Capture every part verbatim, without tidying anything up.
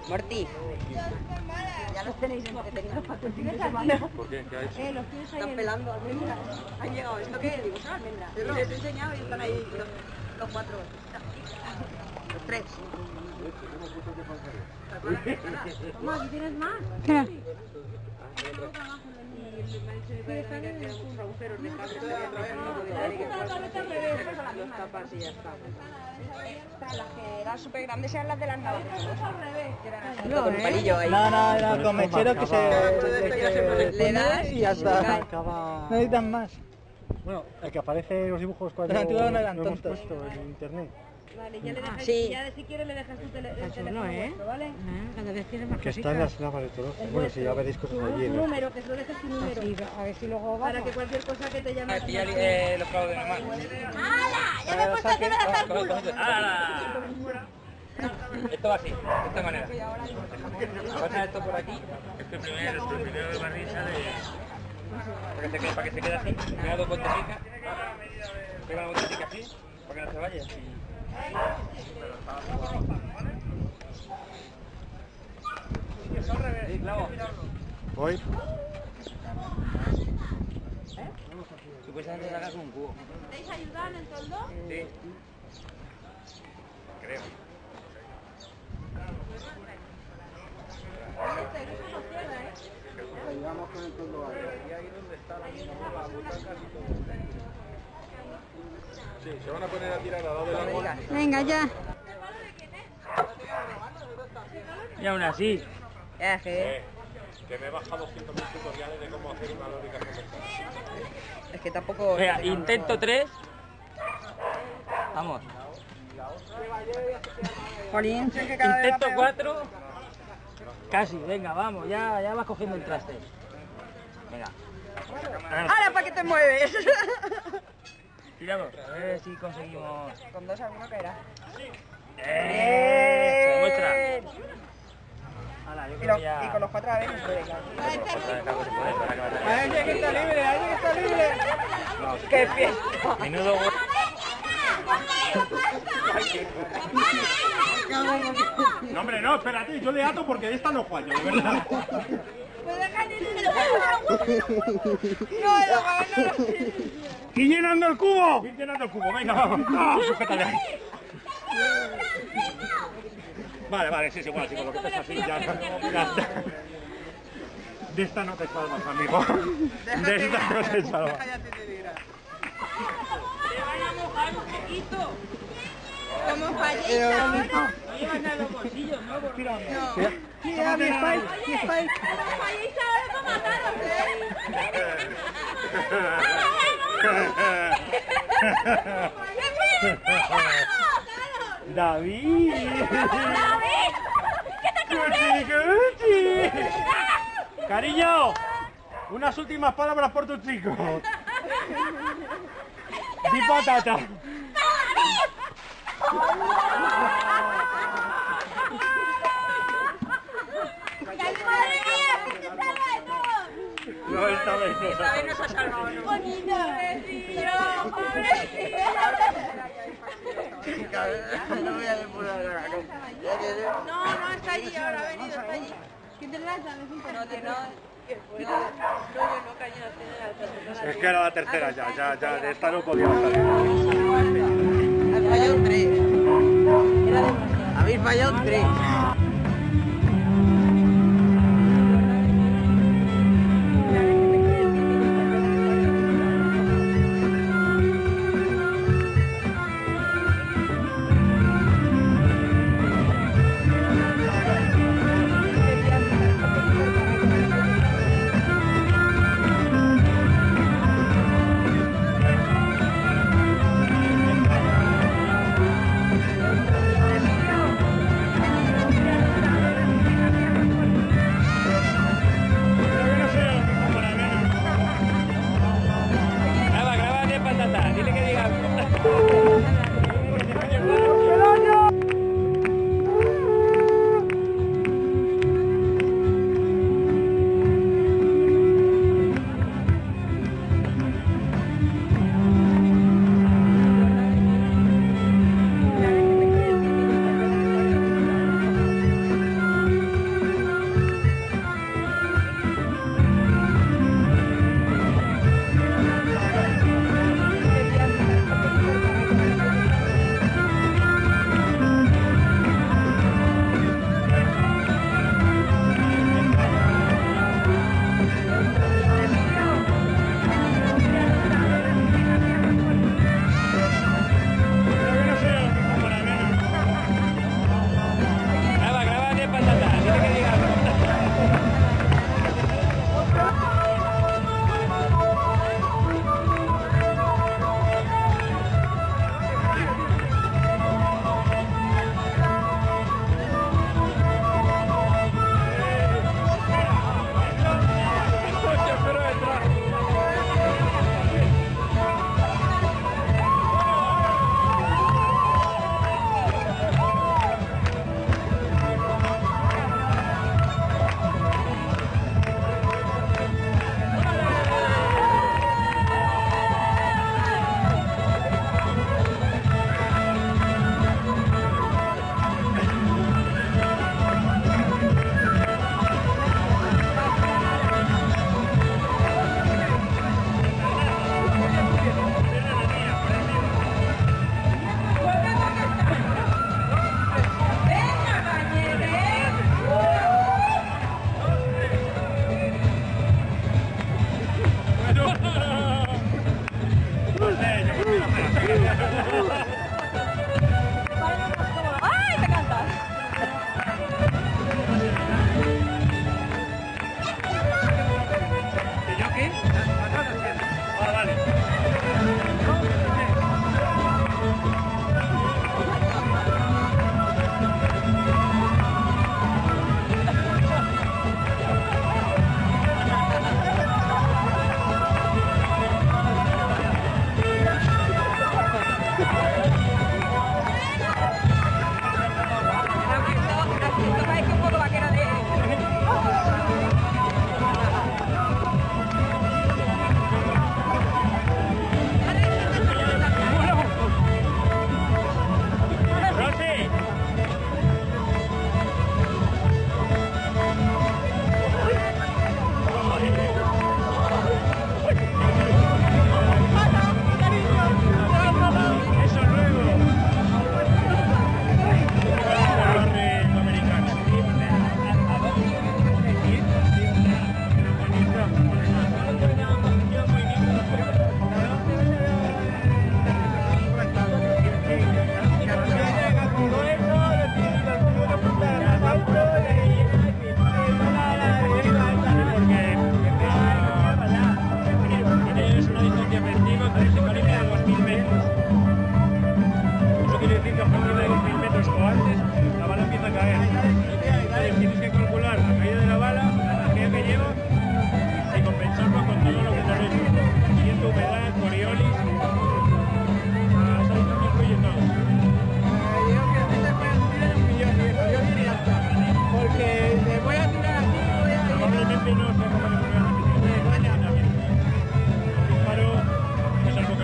Morty. Ya los tenéis entretenidos para el fin de semana. ¿Por qué? ¿Qué ha hecho? Eh, los tíos están pelando almendras. Han llegado. ¿Esto qué es? Digo, son almendras. Les he enseñado y están ahí los, los cuatro. Los tres. Toma, aquí tienes más. Espera. Los tapas y ya está. Las que eran súper grandes eran las de las navajas. No, con un palillo ahí. No, no, no, con mechero que se... Le das y ya está. Acaba... No necesitan más. Bueno, el que aparece en los dibujos cuando Los antiguos no eran lo hemos tontos. puesto en internet. Vale, ya le dejas, Sí. ya si quieres le dejas tu tele, el Está teléfono chulo, ¿eh? vuestro, ¿vale? Ah, cada vez tienes más Que está cositas. en las lavas de todos. El Bueno, si ya vuestro. veréis cosas Tu- allí, tu ¿no? número, que lo dejes tu número. Así, a ver si luego va. Para que cualquier cosa que te llame. Pillar eh, los clavos de normal. ¡Hala! ¡Ya me he puesto que me dejas el culo! Esto va así, de esta manera. Pasa esto por aquí. Este primero, este primero de barrisa de... Para que se quede, para que se quede así. Pega dos vueltecitas. Pega la vueltecita así. Para que no se vaya. Así. Sí, clavo. Voy. Supuestamente sacas un cubo. ¿Estáis ayudando en todo? Sí. Creo. Ayudamos con el toldo ahí. Sí, se van a poner a tirar al lado del árbol. Venga, ya. Y aún así. Es que, Eh, que me he bajado cinco mil tutoriales de cómo hacer una lórica convencional. es que tampoco... Venga, intento tres. Vamos. Jolín, sé que cada vez va Intento peor. cuatro. Casi, venga, vamos, ya, ya vas cogiendo el traste. Venga. ¡Ahora para que te mueves! Tiramos, a ver si conseguimos. Con dos alguno caerá. ¡Eh! Se demuestra. Hala, yo Y, creo los, que ya. y con los cuatro a ver, puede, claro. ¡Ahí que está libre! ¡Ahí que está libre! ¡Qué fiesta! Menudo. No, hombre, no, espérate, yo le ato porque esta no fallo, de verdad. ¡Y llenando el cubo! ¡Y llenando el cubo! Venga, vamos. ¡No! Sujétale ahí. Vale, vale, sí, sí, bueno, sí, con lo que estés así ya, ya está. De esta no te salvas, amigo. De esta no te salvas. Como fallita. No llevan nada en los bolsillos, ¿no? Porque... ¡Mira, mi spike! ¡Mi spike! Como fallita, ahora para mataros, David. ¡David! ¡Cuchi, cuchi! Cariño, unas últimas palabras por tu chico. Di patata. No, esta vez no. Esta vez nos ha salvado, ¿no? ¡Bonito! No voy a depurar ahora, no. No, no, está allí ahora, ha venido, está allí. ¿Qué te lanzas? No, que no. Es que era la tercera ya, ya, ya, de esta no podíamos salir. Has fallado tres. Habéis fallado tres.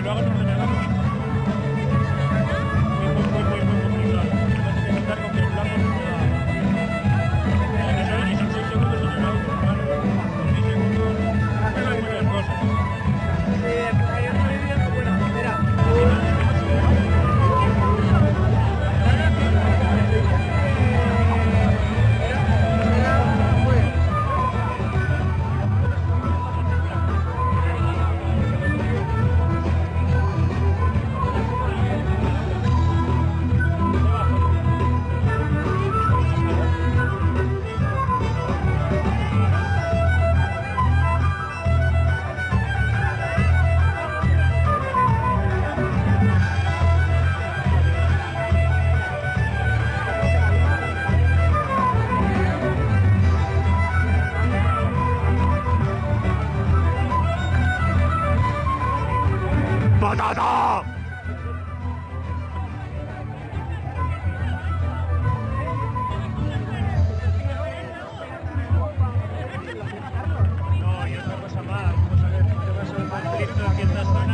lo hago en ordenador. Es muy, muy, muy, muy complicado. Vas a intentar con que el blanco no pueda... Y son seis segundos en el auto, claro. Con seis segundos haces muchas cosas. Sí, ayer no he visto buena primera. ¡Patata! No, y otra cosa más, vamos a ver, te vas a ver más triste aquí en